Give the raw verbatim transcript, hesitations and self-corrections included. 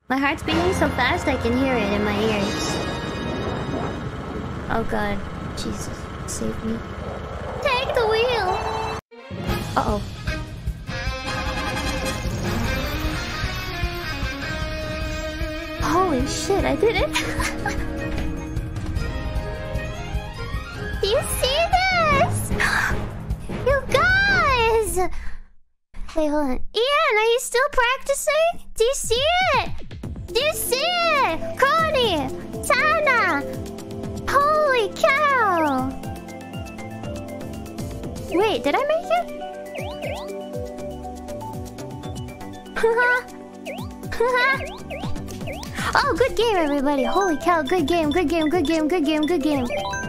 My heart's beating so fast I can hear it in my ears. Oh god. Jesus. Save me. Take the wheel! Uh-oh. Holy shit, I did it! Do you see this? You guys! Wait, hold on. Ian, are you still practicing? Do you see it? Do you see it? Cody! Tana! Holy cow! Wait, did I make it? Oh, good game, everybody. Holy cow, good game, good game, good game, good game, good game.